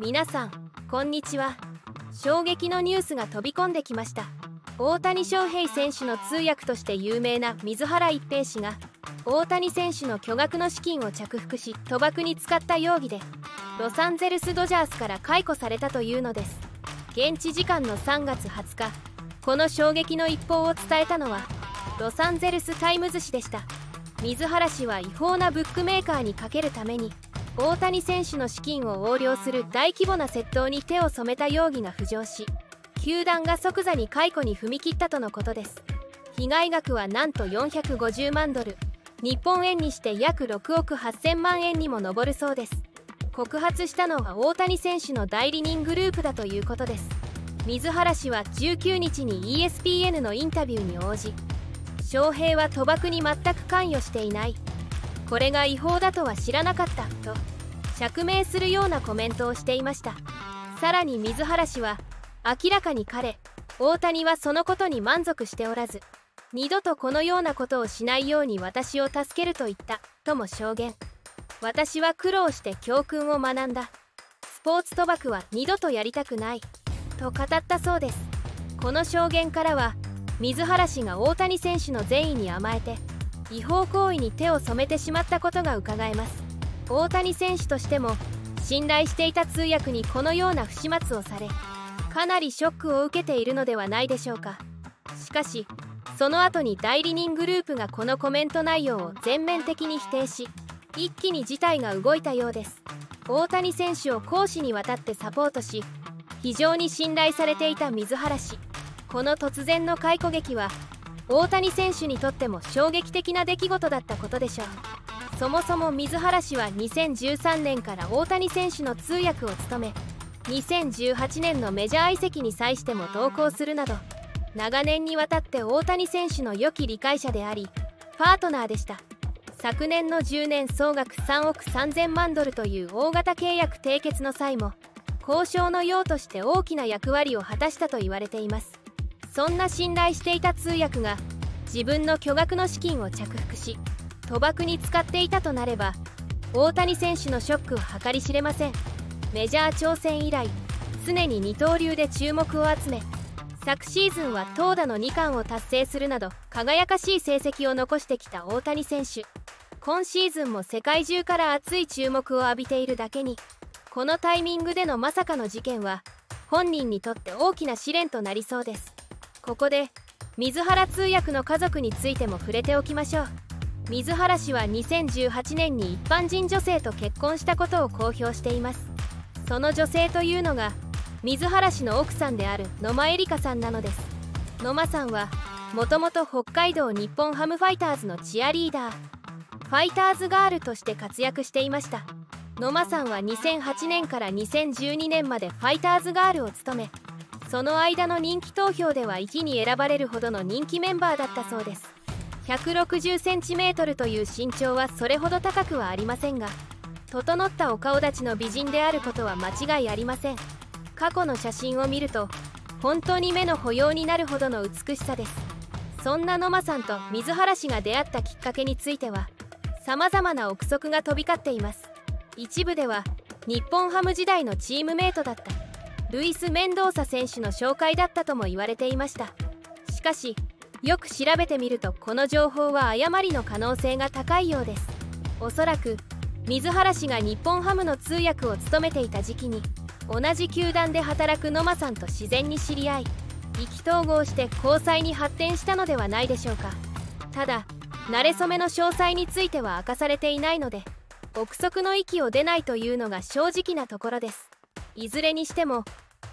皆さんこんにちは。衝撃のニュースが飛び込んできました。大谷翔平選手の通訳として有名な水原一平氏が大谷選手の巨額の資金を着服し賭博に使った容疑でロサンゼルスドジャースから解雇されたというのです。現地時間の3月20日、この衝撃の一報を伝えたのはロサンゼルスタイムズ紙でした。水原氏は違法なブックメーカーにかけるために大谷選手の資金を横領する大規模な窃盗に手を染めた容疑が浮上し、球団が即座に解雇に踏み切ったとのことです。被害額はなんと450万ドル、日本円にして約6億8000万円にも上るそうです。告発したのは大谷選手の代理人グループだということです。水原氏は19日に ESPN のインタビューに応じ、翔平は賭博に全く関与していない、これが違法だとは知らなかったと釈明するようなコメントをしていました。さらに水原氏は、明らかに大谷はそのことに満足しておらず、二度とこのようなことをしないように私を助けると言ったとも証言。私は苦労して教訓を学んだ、スポーツ賭博は二度とやりたくないと語ったそうです。この証言からは水原氏が大谷選手の善意に甘えて違法行為に手を染めてしまったことがうかがえます。大谷選手としても信頼していた通訳にこのような不始末をされ、かなりショックを受けているのではないでしょうか。しかしその後に代理人グループがこのコメント内容を全面的に否定し、一気に事態が動いたようです。大谷選手を攻守にわたってサポートし、非常に信頼されていた水原氏、この突然の解雇劇は大谷選手にとっても衝撃的な出来事だったことでしょう。そもそも水原氏は2013年から大谷選手の通訳を務め、2018年のメジャー移籍に際しても同行するなど、長年にわたって大谷選手の良き理解者でありパートナーでした。昨年の10年総額3億3000万ドルという大型契約締結の際も交渉の要として大きな役割を果たしたと言われています。そんな信頼していた通訳が自分の巨額の資金を着服し賭博に使っていたとなれば、大谷選手のショックは計り知れません。メジャー挑戦以来常に二刀流で注目を集め、昨シーズンは投打の2冠を達成するなど輝かしい成績を残してきた大谷選手。今シーズンも世界中から熱い注目を浴びているだけに、このタイミングでのまさかの事件は本人にとって大きな試練となりそうです。ここで水原通訳の家族についても触れておきましょう。水原氏は2018年に一般人女性と結婚したことを公表しています。その女性というのが水原氏の奥さんである野間エリカさんなのです。野間さんはもともと北海道日本ハムファイターズのチアリーダー、ファイターズガールとして活躍していました。野間さんは2008年から2012年までファイターズガールを務め、その間の人気投票では1位に選ばれるほどの人気メンバーだったそうです。160センチメートルという身長はそれほど高くはありませんが、整ったお顔立ちの美人であることは間違いありません。過去の写真を見ると本当に目の保養になるほどの美しさです。そんな野間さんと水原氏が出会ったきっかけについては様々な憶測が飛び交っています。一部では日本ハム時代のチームメイトだったルイス・メンドーサ選手の紹介だったとも言われていました。しかしよく調べてみるとこの情報は誤りの可能性が高いようです。おそらく水原氏が日本ハムの通訳を務めていた時期に同じ球団で働く野間さんと自然に知り合い意気投合して交際に発展したのではないでしょうか。ただ馴れ初めの詳細については明かされていないので憶測の域を出ないというのが正直なところです。いずれにしても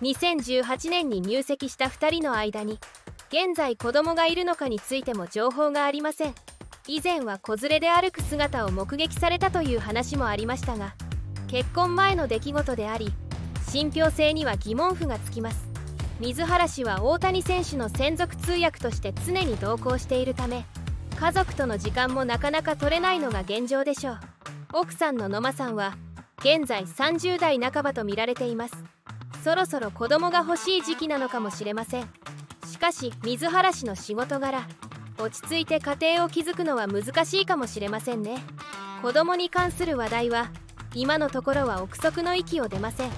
2018年に入籍した2人の間に現在子供がいるのかについても情報がありません。以前は子連れで歩く姿を目撃されたという話もありましたが、結婚前の出来事であり信憑性には疑問符がつきます。水原氏は大谷選手の専属通訳として常に同行しているため、家族との時間もなかなか取れないのが現状でしょう。奥さんの野間さんは現在30代半ばと見られています。そろそろ子供が欲しい時期なのかもしれません。しかし水原氏の仕事柄、落ち着いて家庭を築くのは難しいかもしれませんね。子供に関する話題は今のところは憶測の域を出ません。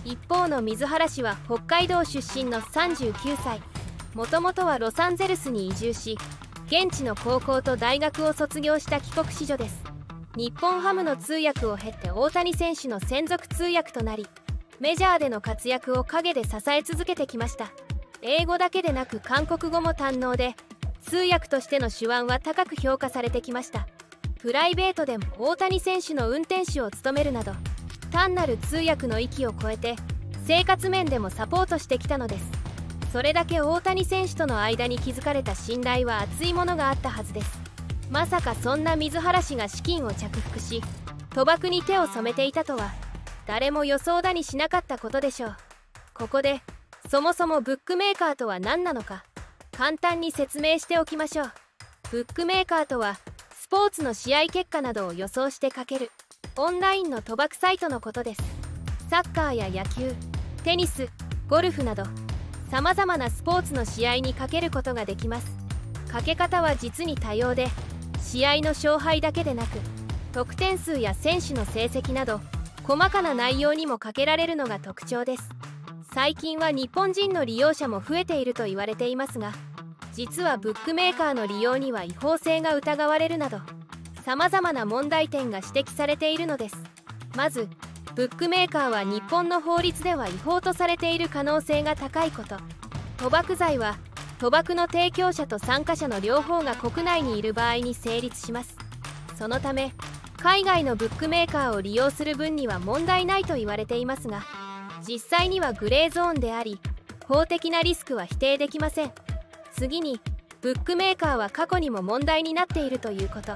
一方の水原氏は北海道出身の39歳。もともとはロサンゼルスに移住し、現地の高校と大学を卒業した帰国子女です。日本ハムの通訳を経て大谷選手の専属通訳となり、メジャーでの活躍を陰で支え続けてきました。英語だけでなく韓国語も堪能で、通訳としての手腕は高く評価されてきました。プライベートでも大谷選手の運転手を務めるなど、単なる通訳の域を超えて生活面でもサポートしてきたのです。それだけ大谷選手との間に築かれた信頼は厚いものがあったはずです。まさかそんな水原氏が資金を着服し、賭博に手を染めていたとは誰も予想だにしなかったことでしょう。ここでそもそもブックメーカーとは何なのか、簡単に説明しておきましょう。ブックメーカーとはスポーツの試合結果などを予想してかけるオンラインの賭博サイトのことです。サッカーや野球、テニス、ゴルフなどさまざまなスポーツの試合にかけることができます。かけ方は実に多様で、試合の勝敗だけでなく得点数や選手の成績など細かな内容にもかけられるのが特徴です。最近は日本人の利用者も増えていると言われていますが、実はブックメーカーの利用には違法性が疑われるなどさまざまな問題点が指摘されているのです。まずブックメーカーは日本の法律では違法とされている可能性が高いこと。賭博罪は賭博の提供者と参加者の両方が国内にいる場合に成立します。そのため海外のブックメーカーを利用する分には問題ないと言われていますが、実際にはグレーゾーンであり法的なリスクは否定できません。次にブックメーカーは過去にも問題になっているということ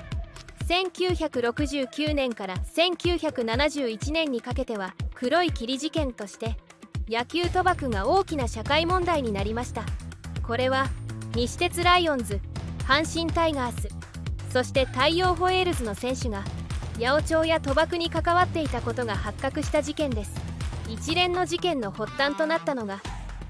。1969年から1971年にかけては黒い霧事件として野球賭博が大きな社会問題になりました。これは西鉄ライオンズ、阪神タイガース、そして太陽ホエールズの選手が八百長や賭博に関わっていたことが発覚した事件です。一連の事件の発端となったのが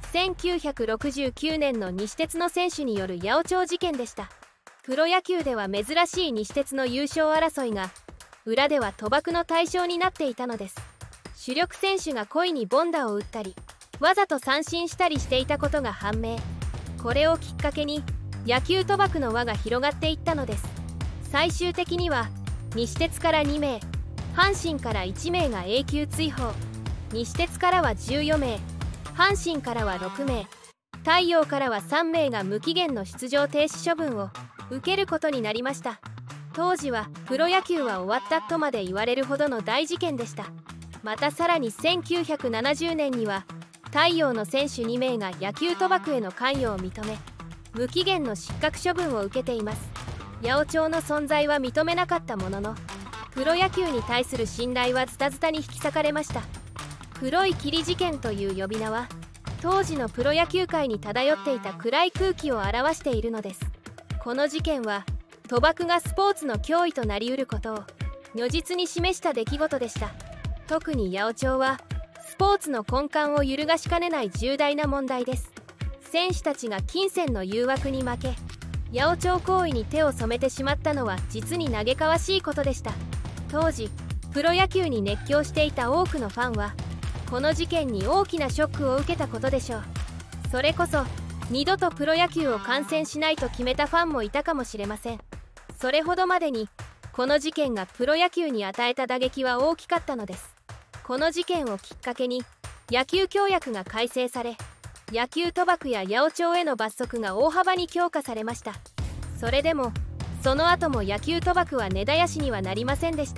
1969年の西鉄の選手による八百長事件でした。プロ野球では珍しい西鉄の優勝争いが裏では賭博の対象になっていたのです。主力選手が故意に凡打を打ったりわざと三振したりしていたことが判明。これをきっかけに野球賭博の輪が広がっていったのです。最終的には西鉄から2名、阪神から1名が永久追放、西鉄からは14名、阪神からは6名、太陽からは3名が無期限の出場停止処分を受けることになりました。当時はプロ野球は終わったとまで言われるほどの大事件でした。またさらに1970年には太陽の選手2名が野球賭博への関与を認め無期限の失格処分を受けています。八百長の存在は認めなかったもののプロ野球に対する信頼はズタズタに引き裂かれました。黒い霧事件という呼び名は当時のプロ野球界に漂っていた暗い空気を表しているのです。この事件は賭博がスポーツの脅威となりうることを如実に示した出来事でした。特に八百長はスポーツの根幹を揺るがしかねない重大な問題です。選手たちが金銭の誘惑に負け八百長行為に手を染めてしまったのは実に嘆かわしいことでした。当時プロ野球に熱狂していた多くのファンはこの事件に大きなショックを受けたことでしょう。それこそ二度とプロ野球を観戦しないと決めたファンもいたかもしれません。それほどまでにこの事件がプロ野球に与えた打撃は大きかったのです。この事件をきっかけに野球協約が改正され野球賭博や八百長への罰則が大幅に強化されました。それでもその後も野球賭博は根絶やしにはなりませんでした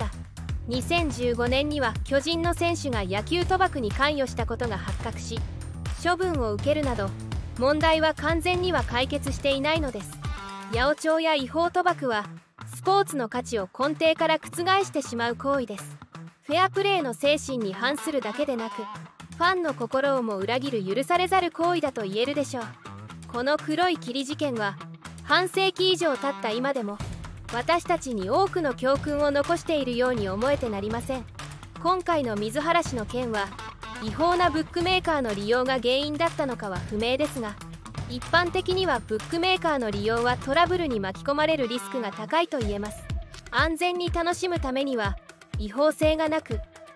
。2015年には巨人の選手が野球賭博に関与したことが発覚し処分を受けるなど問題は完全には解決していないのです。八百長や違法賭博はスポーツの価値を根底から覆してしまう行為です。フェアプレーの精神に反するだけでなくファンの心をも裏切る許されざる行為だと言えるでしょう。この黒い霧事件は半世紀以上経った今でも私たちに多くの教訓を残しているように思えてなりません。今回の水原氏の件は違法なブックメーカーの利用が原因だったのかは不明ですが、一般的にはブックメーカーの利用はトラブルに巻き込まれるリスクが高いと言えます。安全に楽しむためには違法性がなく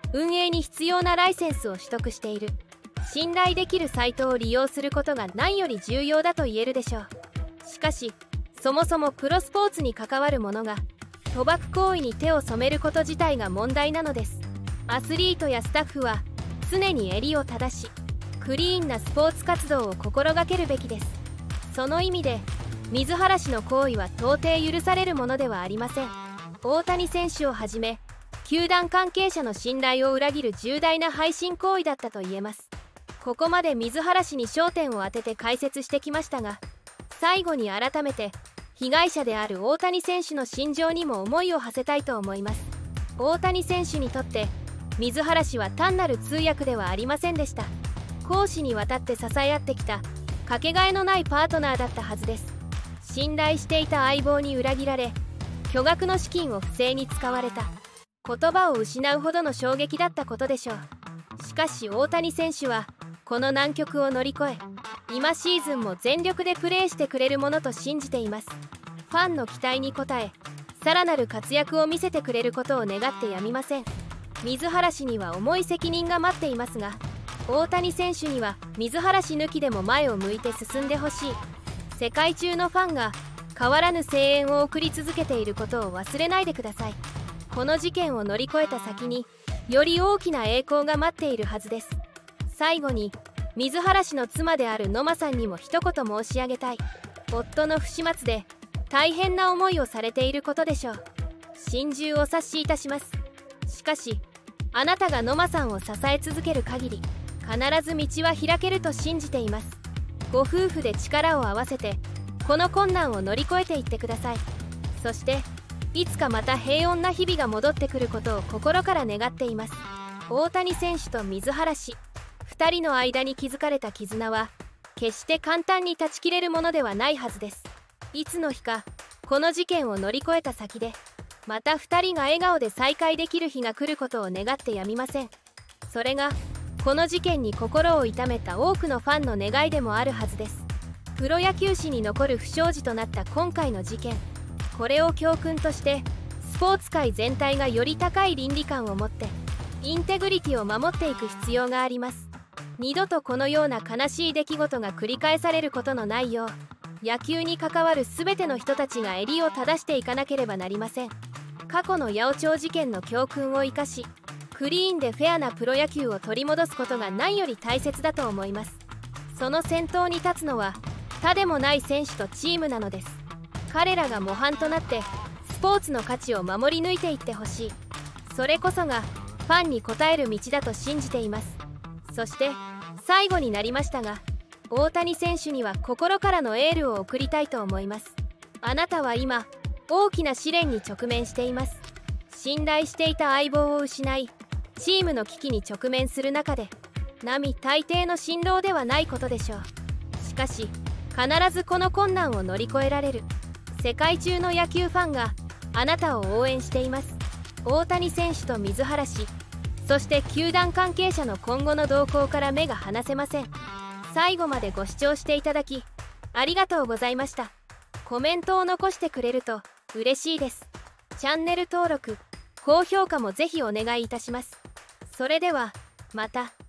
運営に必要なライセンスを取得している、信頼できるサイトを利用することが何より重要だと言えるでしょう。しかしそもそもプロスポーツに関わる者が賭博行為に手を染めること自体が問題なのです。アスリートやスタッフは常に襟を正し、クリーンなスポーツ活動を心がけるべきです。その意味で水原氏の行為は到底許されるものではありません。大谷選手をはじめ球団関係者の信頼を裏切る重大な背信行為だったと言えます。ここまで水原氏に焦点を当てて解説してきましたが、最後に改めて被害者である大谷選手の心情にも思いを馳せたいと思います。大谷選手にとって水原氏は単なる通訳ではありませんでした。公私にわたって支え合ってきたかけがえのないパートナーだったはずです。信頼していた相棒に裏切られ、巨額の資金を不正に使われた。言葉を失うほどの衝撃だったことでしょう。しかし大谷選手はこの難局を乗り越え、今シーズンも全力でプレーしてくれるものと信じています。ファンの期待に応え、さらなる活躍を見せてくれることを願ってやみません。水原氏には重い責任が待っていますが、大谷選手には水原氏抜きでも前を向いて進んでほしい。世界中のファンが変わらぬ声援を送り続けていることを忘れないでください。この事件を乗り越えた先により大きな栄光が待っているはずです。最後に水原氏の妻である野間さんにも一言申し上げたい。夫の不始末で大変な思いをされていることでしょう。心中お察しいたします。しかしあなたが野間さんを支え続ける限り必ず道は開けると信じています。ご夫婦で力を合わせてこの困難を乗り越えていってください。そしていつかまた平穏な日々が戻ってくることを心から願っています。大谷選手と水原氏2人の間に築かれた絆は決して簡単に断ち切れるものではないはずです。いつの日かこの事件を乗り越えた先でまた2人が笑顔で再会できる日が来ることを願ってやみません。それがこの事件に心を痛めた多くのファンの願いでもあるはずです。プロ野球史に残る不祥事となった今回の事件、これを教訓としてスポーツ界全体がより高い倫理観を持ってインテグリティを守っていく必要があります。二度とこのような悲しい出来事が繰り返されることのないよう、野球に関わる全ての人たちが襟を正していかなければなりません。過去の八百長事件の教訓を生かし、クリーンでフェアなプロ野球を取り戻すことが何より大切だと思います。その先頭に立つのは他でもない選手とチームなのです。彼らが模範となってスポーツの価値を守り抜いていってほしい。それこそがファンに応える道だと信じています。そして最後になりましたが、大谷選手には心からのエールを送りたいと思います。あなたは今大きな試練に直面しています。信頼していた相棒を失い、チームの危機に直面する中で並大抵の辛労ではないことでしょう。しかし必ずこの困難を乗り越えられる。世界中の野球ファンがあなたを応援しています。大谷選手と水原氏、そして球団関係者の今後の動向から目が離せません。最後までご視聴していただきありがとうございました。コメントを残してくれると嬉しいです。チャンネル登録、高評価もぜひお願いいたします。それではまた。